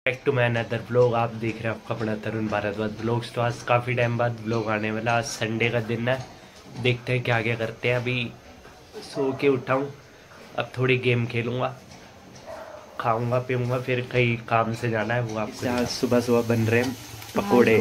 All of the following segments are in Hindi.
Back to my another vlog. आप देख रहे हैं आपका अपना तरुण भारद्वाज व्लॉग्स। तो आज काफ़ी टाइम बाद व्लॉग आने वाला। आज संडे का दिन है, देखते हैं क्या क्या करते हैं। अभी सो के उठा हूँ, अब थोड़ी गेम खेलूँगा, खाऊंगा पीऊँगा, फिर कहीं काम से जाना है। वो आपको आज सुबह सुबह बन रहे हैं पकोड़े,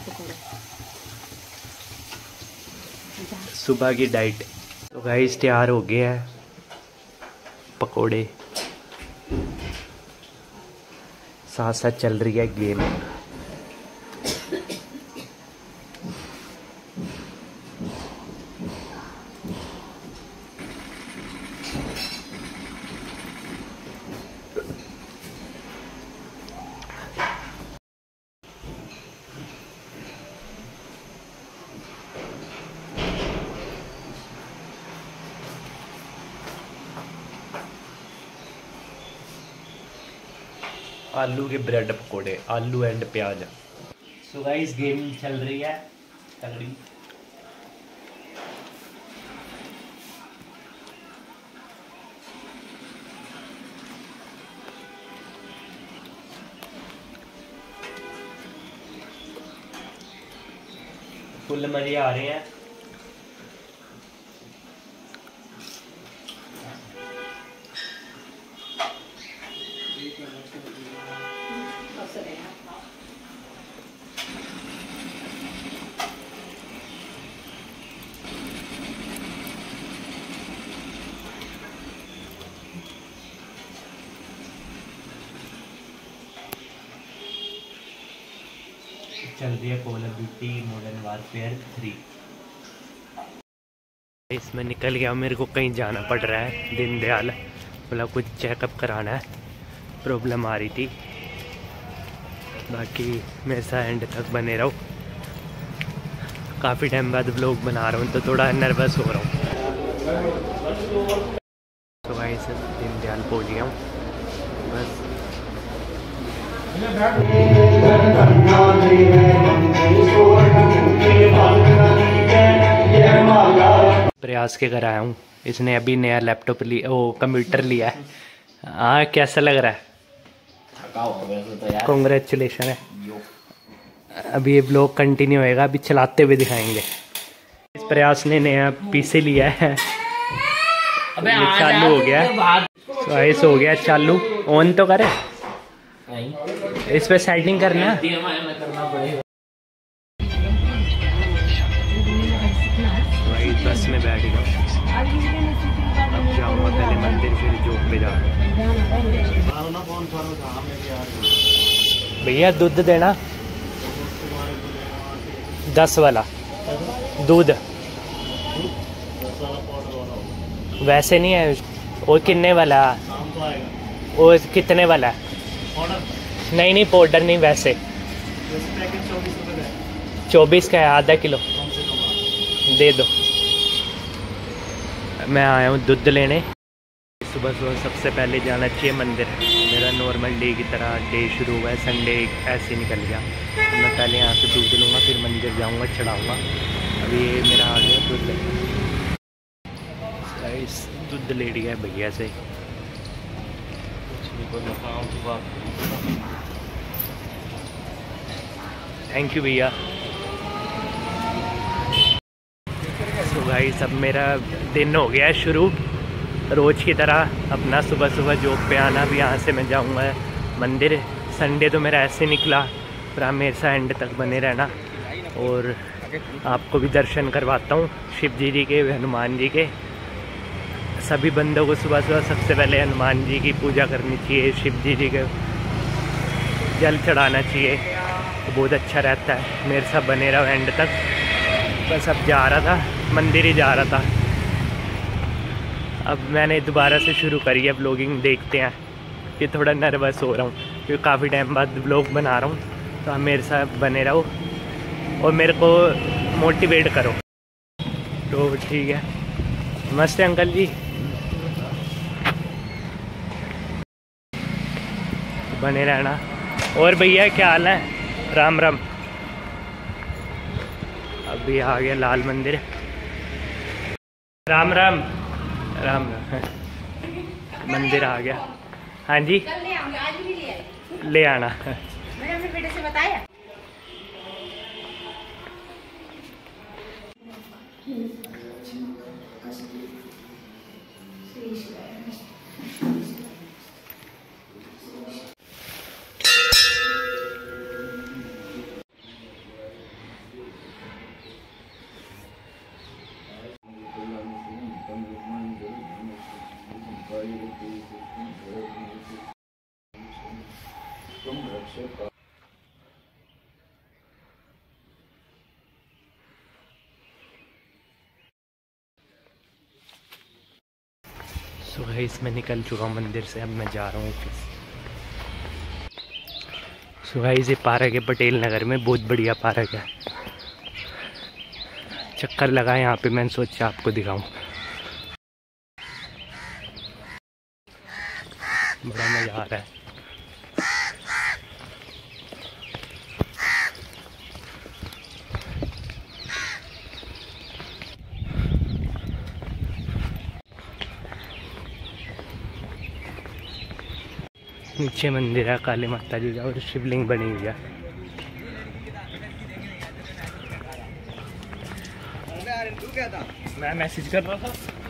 सुबह की डाइट। तो गाइस तैयार हो गया है पकोड़े, साथ साथ चल रही है गेम। आलू के ब्रेड पकोड़े, आलू एंड प्याज। सो गाइस गेम चल रही है तगड़ी। फुल मजे आ रहे हैं। चल रही है call of duty modern warfare 3। इसमें निकल गया। मेरे को कहीं जाना पड़ रहा है, दीनदयाल, मतलब कुछ चेकअप कराना है, प्रॉब्लम आ रही थी। बाकी मेरे साथ एंड तक बने रहो। काफ़ी टाइम बाद व्लॉग बना रहा हूँ तो थोड़ा नर्वस हो रहा हूँ। तो भाई से दीनदयाल पहुँच गया हूँ बस। प्रयास के घर आया हूँ। इसने अभी नया लैपटॉप लिया, वो कंप्यूटर लिया है। हाँ कैसा लग रहा है? कॉन्ग्रेचुलेशन है। अभी ये ब्लॉग कंटिन्यू होएगा, अभी चलाते हुए दिखाएंगे। इस प्रयास ने नया पीसी लिया है, ये चालू हो गया। तो ऐसे हो गया चालू। ऑन तो करे, इस पे सेटिंग करना है। भाई बस में बैठ गया, अब जाऊँगा पहले मंदिर, फिर जॉब पे जाऊँगा। भैया दूध देना, 10 वाला दूध। वैसे नहीं है वो, कितने वाला? वो कितने वाला है? नहीं पाउडर नहीं, वैसे 24 का है, आधा किलो दे दो। मैं आया हूँ दूध लेने। सुबह सुबह सबसे पहले जाना चाहिए मंदिर। मेरा नॉर्मल डे की तरह डे शुरू हुआ है, संडे ऐसे निकल गया। तो मैं पहले यहाँ से दूध लूँगा, फिर मंदिर जाऊँगा, चढ़ाऊँगा। अभी ये मेरा आ गया दूध ले, दूध ले लिया है भैया से। थैंक यू भैया। तो भाई सब मेरा दिन हो गया है शुरू, रोज़ की तरह अपना सुबह सुबह जॉब पे आना। भी यहाँ से मैं जाऊँगा मंदिर। संडे तो मेरा ऐसे निकला, पर आप मेरे साथ एंड तक बने रहना और आपको भी दर्शन करवाता हूँ शिव जी के, हनुमान जी के। सभी बंदों को सुबह सुबह सबसे पहले हनुमान जी की पूजा करनी चाहिए, शिव जी के जल चढ़ाना चाहिए, तो बहुत अच्छा रहता है। मेरे साथ बने रहो एंड तक। बस अब जा रहा था, मंदिर ही जा रहा था। अब मैंने दोबारा से शुरू करी है व्लॉगिंग, देखते हैं। ये थोड़ा नर्वस हो रहा हूँ क्योंकि काफ़ी टाइम बाद व्लॉग बना रहा हूँ। तो आप मेरे साथ बने रहो और मेरे को मोटिवेट करो। तो ठीक है, नमस्ते अंकल जी। बने रहना। और भैया क्या हाल है? राम राम। अभी आ गया लाल मंदिर। राम राम राम राम। मंदिर आ गया। हाँ जी ले आना। मैंने अपने बेटे से बताया। सो गाइस मैं निकल चुका हूँ मंदिर से, अब मैं जा रहा हूँ ऑफिस। सो गाइस ये पार्क है पटेल नगर में, बहुत बढ़िया पार्क है। चक्कर लगा यहाँ पे, मैंने सोचा आपको दिखाऊं। बड़ा मजा आ रहा है। नीचे मंदिर है काली माता जी का और शिवलिंग बनी हुई है। मैं मैसेज कर रहा था।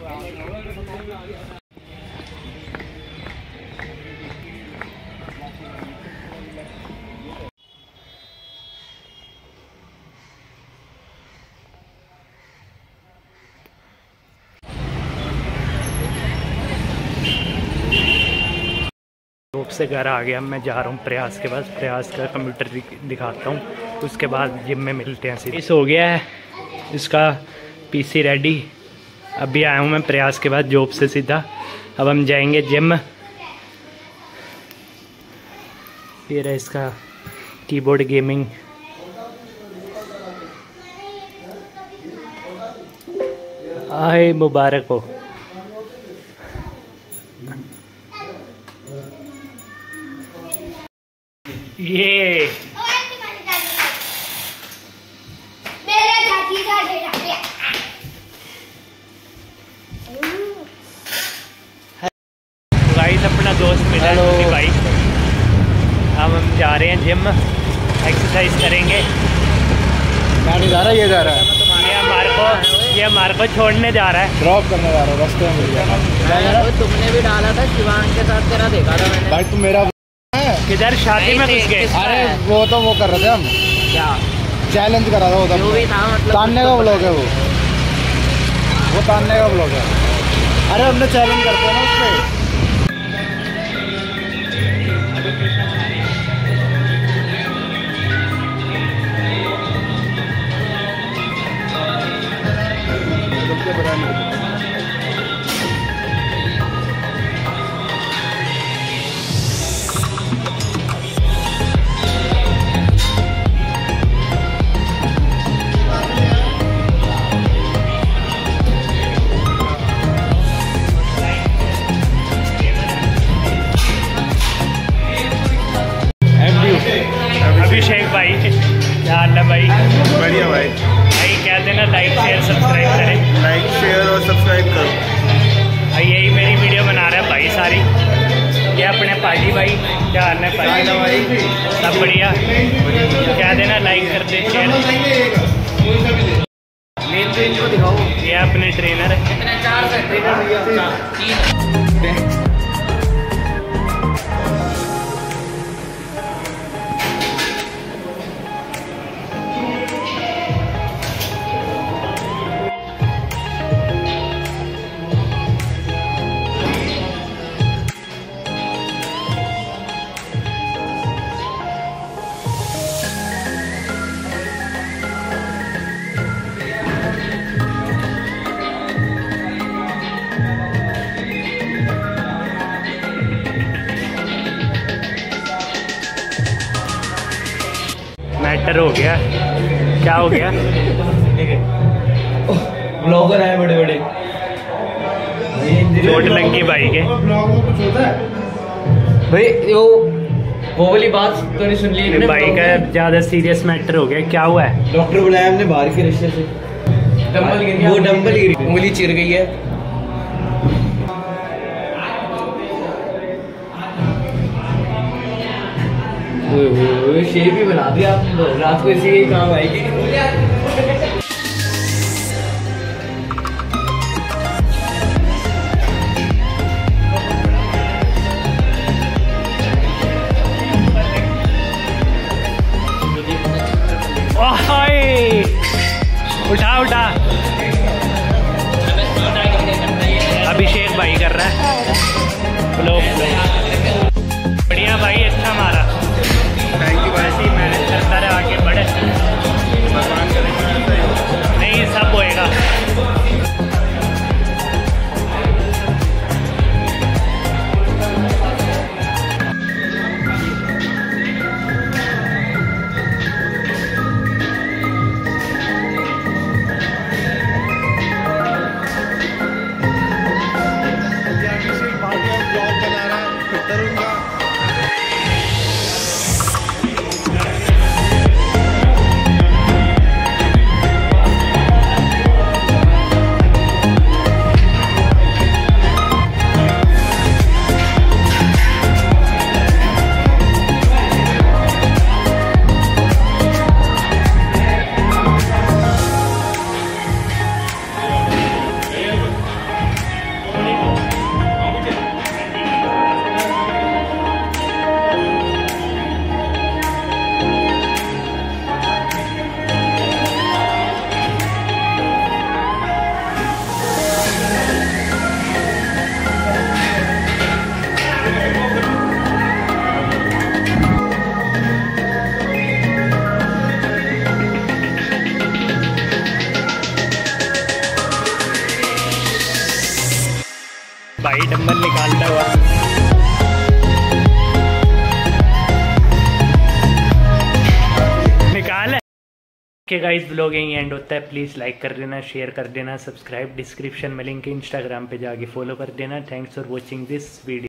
जॉब से घर आ गया, मैं जा रहा हूँ प्रयास के पास। प्रयास का कंप्यूटर दिखाता हूँ, उसके बाद जिम में मिलते हैं। इस हो गया है इसका पीसी रेडी। अभी आया हूँ मैं प्रयास के बाद जॉब से सीधा। अब हम जाएंगे जिम। फिर है इसका कीबोर्ड गेमिंग। आए मुबारक हो। ये गाइस अपना दोस्त मिला है भाई। अब हम जा रहे हैं जिम, एक्सरसाइज करेंगे। गाड़ी जा रहा है, ये जा रहा है। ये हमारे को छोड़ने जा रहा है, ड्रॉप करने जा रहा है, रास्ते में मिल गया। तुमने भी डाला था शिवांग के साथ, तेरा देखा था मैंने। भाई तुम मेरा किधर शादी में घुस गए? अरे वो तो वो कर रहे थे हम, क्या चैलेंज करा था वो तो, भी था मतलब तानने का ब्लॉग है वो तानने का ब्लॉग है। अरे हमने चैलेंज करते हैं ना उस पर। अभिषेक भाई क्या हाल है भाई? बढ़िया भाई। भाई क्या देना, लाइक शेयर सब्सक्राइब करें। लाइक शेयर और सब्सक्राइब करो भाई। यही मेरी वीडियो बना रहा है भाई सारी। ये अपने पाजी भाई, क्या हाल है पाजी भाई? सब बढ़िया। क्या देना, लाइक कर दे शेयर। मेन तो इनको दिखाओ। ये अपने ट्रेनर है। कितने 4 से ट्रेनर 3 मैटर हो गया। क्या हो गया? ब्लॉगर है बड़े बड़े। चोट लगी भाई के। भाई वो वाली बात तो नहीं सुन ली भाई का ज्यादा सीरियस मैटर हो गया। क्या हुआ है? डॉक्टर बुलाया हमने बाहर के रिश्ते से। डंबल गिर गया, वो डंबल गिर, उंगली चिर गई है। शेप ही बना दिया आपने तो, रात को इसी के काम आएगी। उठा उठा अभिषेक भाई कर रहा है फ्लो फ्लो। बढ़िया भाई, अच्छा मारा। Thank you. वैसे ही मैच करता रहे, आगे बढ़े, नहीं सब होएगा। भाई डंबल निकालता हुआ निकाल। ओके गाइस, ब्लॉग यहीं एंड होता है। प्लीज़ लाइक कर देना, शेयर कर देना, सब्सक्राइब, डिस्क्रिप्शन में लिंक है, इंस्टाग्राम पे जाके फॉलो कर देना। Thanks for watching this video.